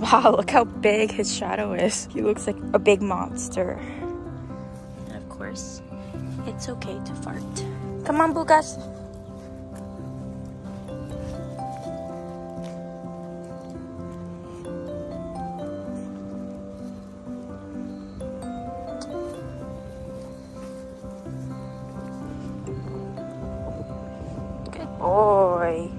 Wow, look how big his shadow is. He looks like a big monster. And of course, it's okay to fart. Come on, Bugas. Good boy.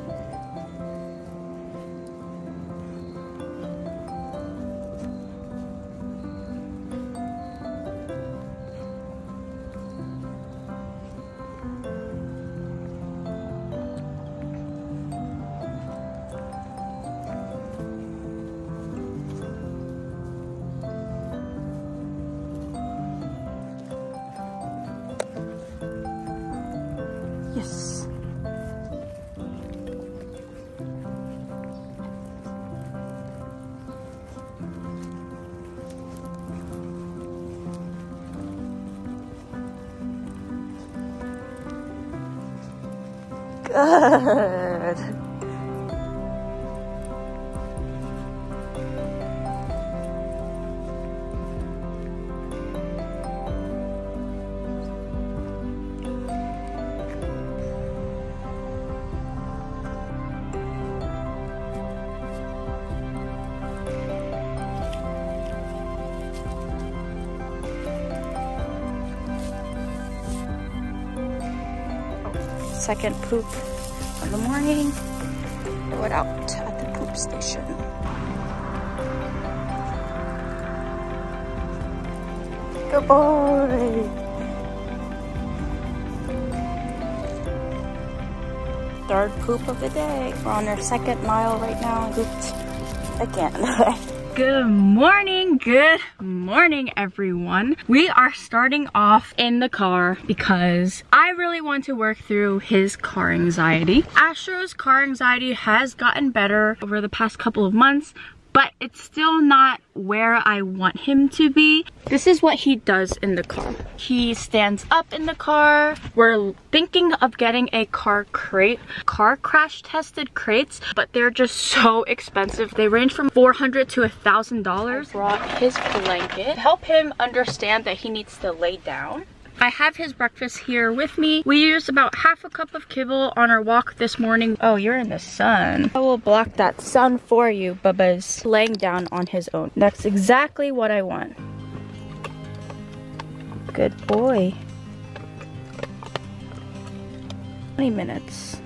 Yes. Good. Second poop of the morning. Throw it out at the poop station. Good boy. Third poop of the day. We're on our second mile right now. Pooped again. Good morning everyone. We are starting off in the car because I really want to work through his car anxiety. Astro's car anxiety has gotten better over the past couple of months, but it's still not where I want him to be. This is what he does in the car. He stands up in the car. We're thinking of getting a car crate. Car crash tested crates, but they're just so expensive. They range from $400 to $1,000. I brought his blanket to help him understand that he needs to lay down. I have his breakfast here with me. We used about half a cup of kibble on our walk this morning. Oh, you're in the sun. I will block that sun for you, Bubba's laying down on his own. That's exactly what I want. Good boy. 20 minutes.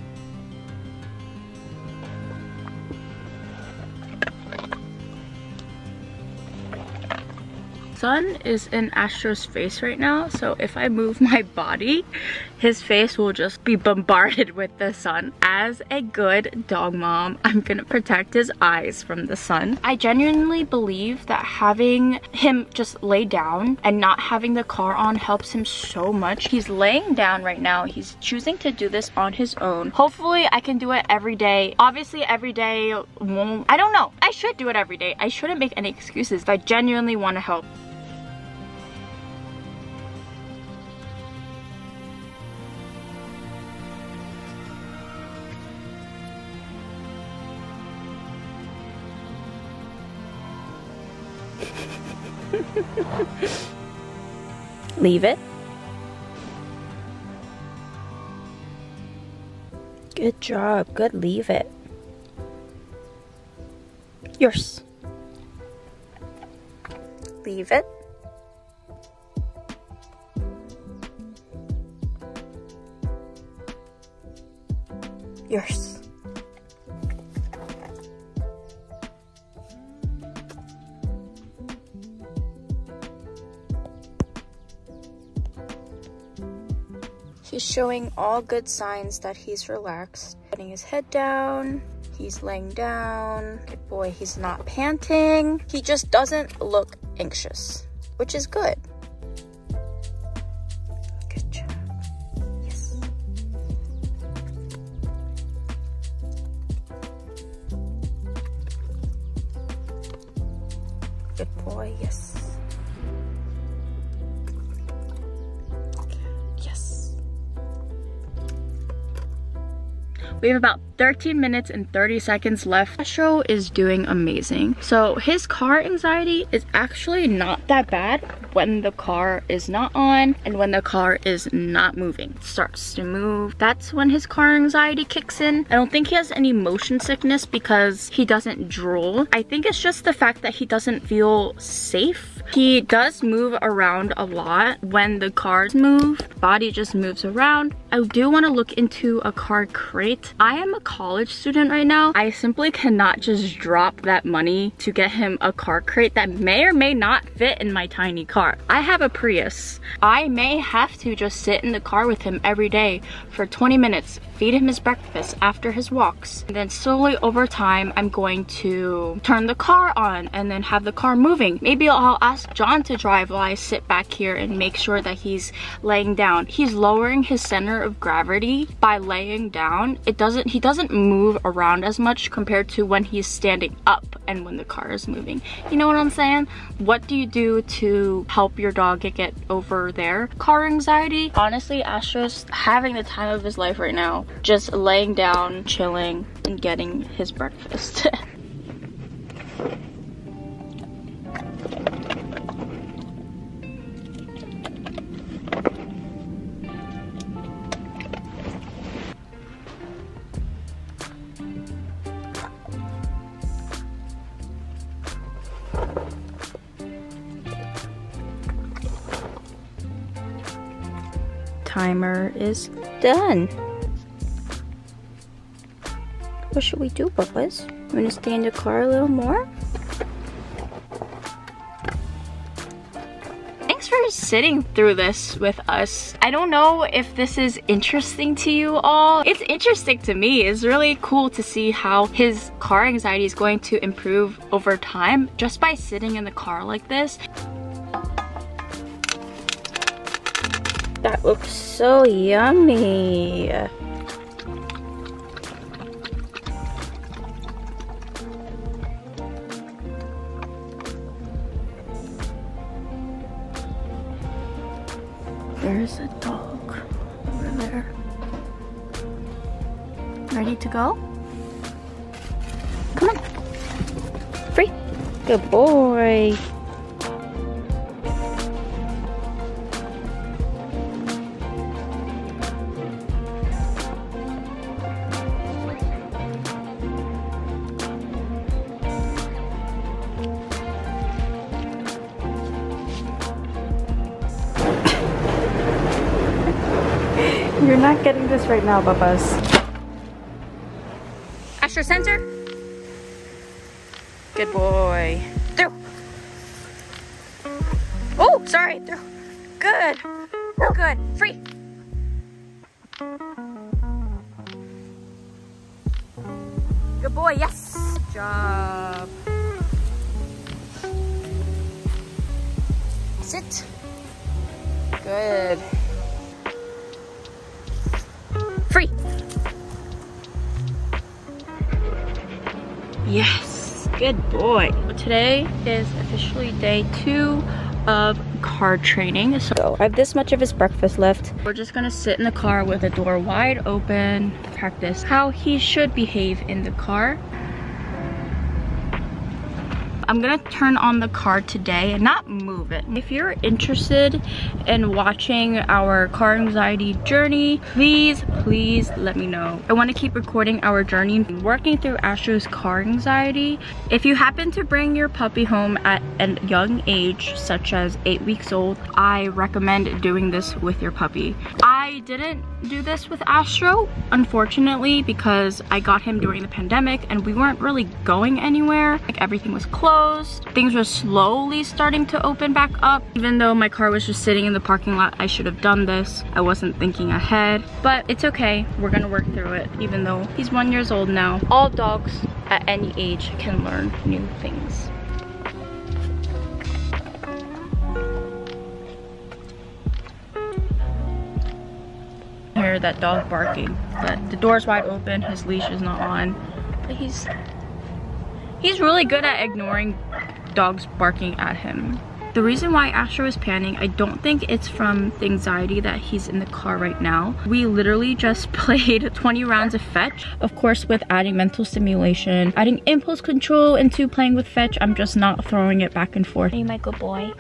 Sun is in Astro's face right now, so if I move my body, his face will just be bombarded with the sun. As a good dog mom, I'm gonna protect his eyes from the sun. I genuinely believe that having him just lay down and not having the car on helps him so much. He's laying down right now. He's choosing to do this on his own. Hopefully I can do it every day. Obviously every day won't, I don't know. I should do it every day. I shouldn't make any excuses, but I genuinely want to help. Leave it. Good job. Good, leave it. Yours. Leave it. Yours. He's showing all good signs that he's relaxed. Putting his head down. He's laying down. Good boy, he's not panting. He just doesn't look anxious, which is good. Good job. Yes. Good boy, yes. We have about 13 minutes and 30 seconds left. Astro is doing amazing. So his car anxiety is actually not that bad when the car is not on and when the car is not moving. It starts to move. That's when his car anxiety kicks in. I don't think he has any motion sickness because he doesn't drool. I think it's just the fact that he doesn't feel safe. He does move around a lot when the cars move. Body just moves around. I do want to look into a car crate. I am a college student right now. I simply cannot just drop that money to get him a car crate that may or may not fit in my tiny car. I have a Prius. I may have to just sit in the car with him every day for 20 minutes, feed him his breakfast after his walks. And then slowly over time, I'm going to turn the car on and then have the car moving. Maybe I'll ask John to drive while I sit back here and make sure that he's laying down. He's lowering his center of gravity by laying down. He doesn't move around as much compared to when he's standing up and when the car is moving. You know what I'm saying? What do you do to help your dog get over their car anxiety? Honestly, Astro's having the time of his life right now. Just laying down, chilling, and getting his breakfast. Timer is done. What should we do, Bubba's? You wanna stay in the car a little more? Thanks for sitting through this with us. I don't know if this is interesting to you all. It's interesting to me. It's really cool to see how his car anxiety is going to improve over time just by sitting in the car like this. That looks so yummy. There's a dog over there. Ready to go? Come on. Free. Good boy. You're not getting this right now, Bubba's. Astro center. Good boy. Through. Oh, sorry. Through. Good. Good. Free. Good boy. Yes. Good job. Sit. Good. Free. Yes, good boy. Today is officially day 2 of car training. So I have this much of his breakfast left. We're just gonna sit in the car with the door wide open, practice how he should behave in the car. I'm gonna turn on the car today and not move it. If you're interested in watching our car anxiety journey, please let me know. I want to keep recording our journey working through Astro's car anxiety. If you happen to bring your puppy home at a young age, such as 8 weeks old, I recommend doing this with your puppy. I didn't do this with Astro, unfortunately, because I got him during the pandemic and we weren't really going anywhere. Like, everything was closed. Things were slowly starting to open back up. Even though my car was just sitting in the parking lot, I should have done this. I wasn't thinking ahead, but it's okay. We're gonna work through it, even though he's 1 year old now. All dogs at any age can learn new things. Hear that dog barking, but the door's wide open, his leash is not on, but he's really good at ignoring dogs barking at him. The reason why Astro is panning, I don't think it's from the anxiety that he's in the car right now. We literally just played 20 rounds of fetch, of course with adding mental stimulation, adding impulse control into playing with fetch. I'm just not throwing it back and forth. Are you my good boy?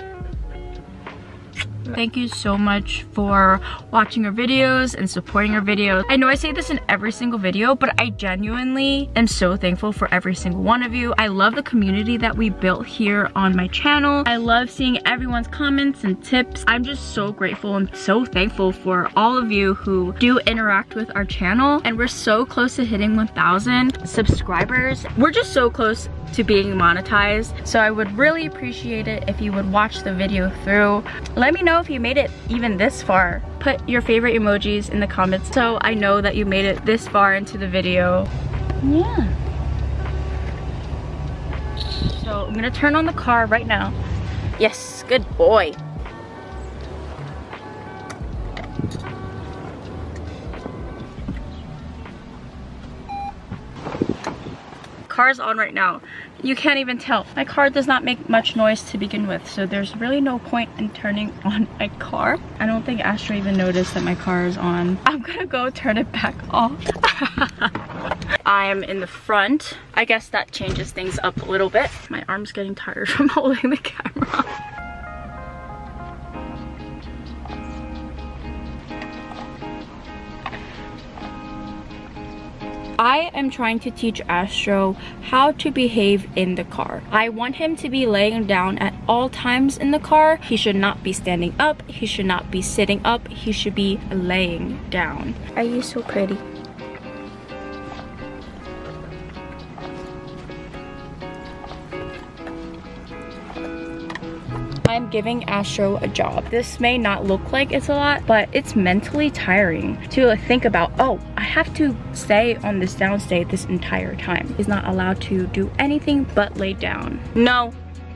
Thank you so much for watching our videos and supporting our videos. I know I say this in every single video, but I genuinely am so thankful for every single one of you. I love the community that we built here on my channel. I love seeing everyone's comments and tips. I'm just so grateful and so thankful for all of you who do interact with our channel. And we're so close to hitting 1,000 subscribers. We're just so close to being monetized. So I would really appreciate it if you would watch the video through. Let me know if you made it even this far. Put your favorite emojis in the comments so I know that you made it this far into the video. Yeah. So I'm gonna turn on the car right now. Yes, good boy. Car's on right now. You can't even tell. My car does not make much noise to begin with, so there's really no point in turning on my car. I don't think Astro even noticed that my car is on. I'm gonna go turn it back off. I'm in the front. I guess that changes things up a little bit. My arm's getting tired from holding the camera. I am trying to teach Astro how to behave in the car. I want him to be laying down at all times in the car. He should not be standing up. He should not be sitting up. He should be laying down. Are you so pretty? I'm giving Astro a job. This may not look like it's a lot, but it's mentally tiring to think about, oh, I have to stay on this downstate this entire time. He's not allowed to do anything but lay down. No.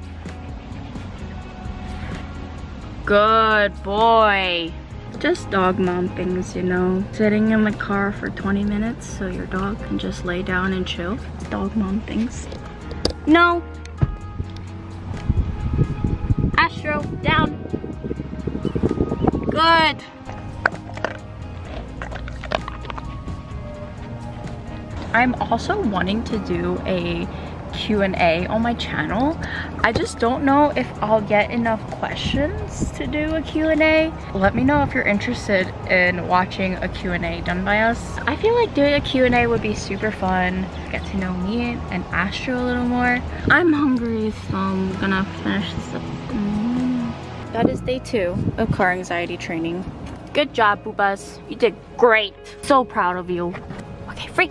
Good boy. Just dog mom things, you know. Sitting in the car for 20 minutes so your dog can just lay down and chill. Dog mom things. No. Astro, down. Good. I'm also wanting to do a Q&A on my channel. I just don't know if I'll get enough questions to do a Q&A. Let me know if you're interested in watching a Q&A done by us. I feel like doing a Q&A would be super fun. Get to know me and Astro a little more. I'm hungry, so I'm gonna finish this up. That is day 2 of car anxiety training. Good job, Boobas. You did great. So proud of you. Okay, free.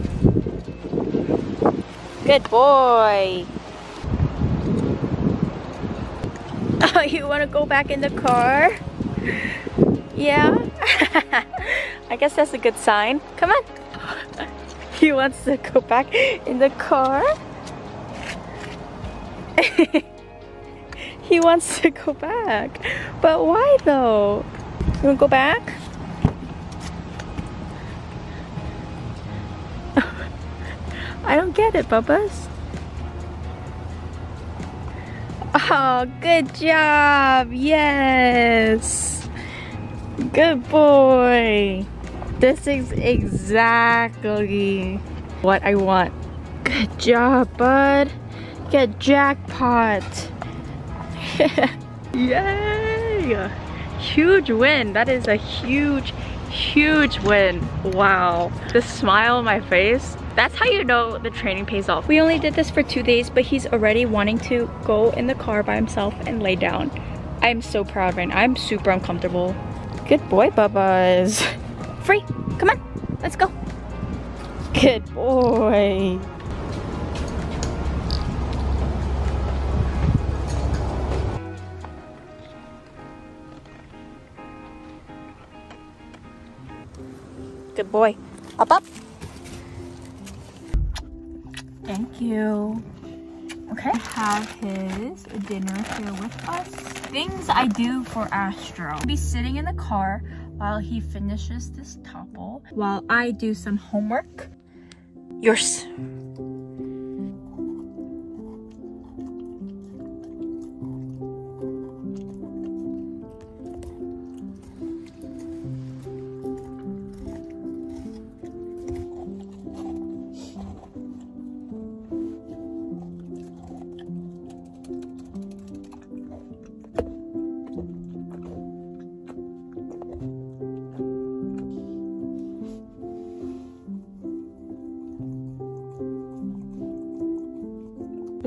Good boy. Oh, you want to go back in the car? Yeah? I guess that's a good sign. Come on. He wants to go back in the car. He wants to go back. But why though? You want to go back? I don't get it, Bubba's. Oh, good job. Yes. Good boy. This is exactly what I want. Good job, bud. Get jackpot. Yay. Huge win. That is a huge win. Wow. The smile on my face. That's how you know the training pays off. We only did this for 2 days, but he's already wanting to go in the car by himself and lay down. I'm so proud right now. I'm super uncomfortable. Good boy, Bubba's. Free. Come on. Let's go. Good boy. Good boy. Up, up. Thank you. Okay, have his dinner here with us. Things I do for Astro. I'll be sitting in the car while he finishes this topple, while I do some homework. Yours.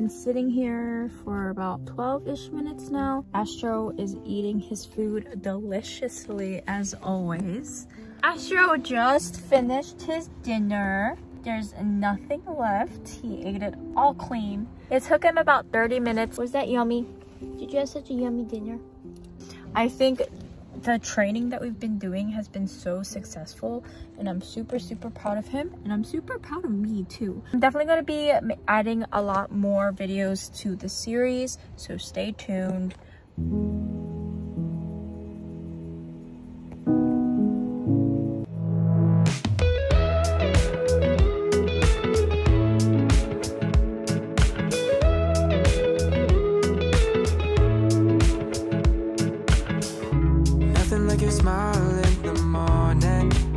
been sitting here for about 12-ish minutes now. Astro is eating his food deliciously as always. Astro just finished his dinner. There's nothing left. He ate it all clean. It took him about 30 minutes. Was that yummy? Did you have such a yummy dinner? I think the training that we've been doing has been so successful, and I'm super proud of him, and I'm super proud of me too. I'm definitely going to be adding a lot more videos to the series, so stay tuned. Like your smile in the morning,